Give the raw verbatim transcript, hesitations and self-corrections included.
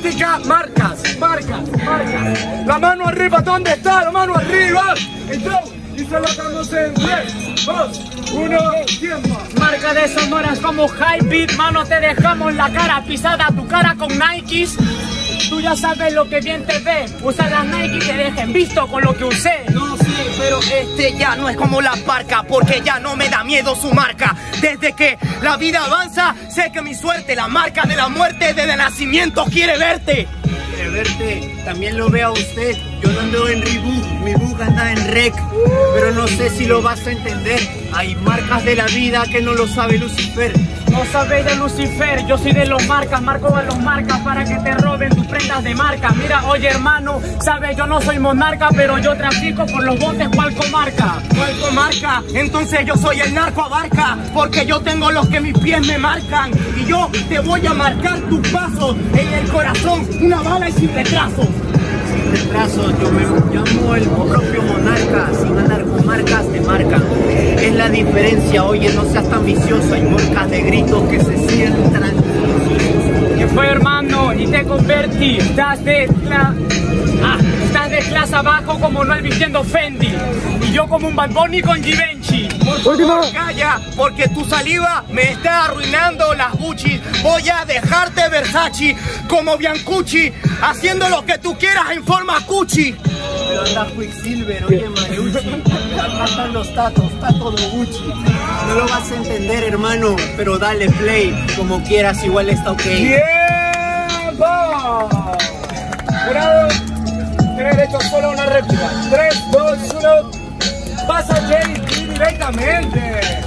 temática marcas, marcas, marcas. La mano arriba, ¿dónde está? La mano arriba. Entonces, y se lo damos en tres, dos, uno, tiempo. Marca de sonoras como Hypebeat, mano, te dejamos la cara pisada, tu cara con Nikes. Tú ya sabes lo que bien te ve. Usa las Nike y te dejen visto con lo que usé. No sé, pero este ya no es como la parca, porque ya no me da miedo su marca. Desde que la vida avanza, sé que mi suerte, la marca de la muerte desde nacimiento quiere verte. Quiere verte, también lo veo a usted. Yo no ando en Reebok, mi book anda en Rec. Pero no sé si lo vas a entender. Hay marcas de la vida que no lo sabe Lucifer. No sabes de Lucifer, yo soy de los marcas, marco a los marcas para que te roben tus prendas de marca. Mira, oye hermano, sabes, yo no soy monarca, pero yo trafico por los botes cual comarca. ¿Cuál comarca? Entonces yo soy el narco abarca, porque yo tengo los que mis pies me marcan. Y yo te voy a marcar tus pasos en el corazón, una bala y sin retraso. Sin retraso, yo me llamo el propio monarca, sin andar con marcas te marcan. Es la diferencia, oye, no seas tan vicioso, hay marcas de gritos que se sientan. ¿Qué fue hermano? Y te convertí, estás de cla... ah, estás de clase abajo como no vistiendo Fendi. Y yo como un Bad Bunny con Givenchy. Por favor, calla, porque tu saliva me está arruinando las Gucci. Voy a dejarte Versace como Biancucci, haciendo lo que tú quieras en forma cuchi. Pero anda Quicksilver, oye Marucci. Acá están los tatos, tatos de Gucci. No lo vas a entender, hermano, pero dale play. Como quieras, igual está ok. ¡Tiempo! Jurado, tiene derecho solo a una réplica. tres, dos, uno. Pasa J D directamente.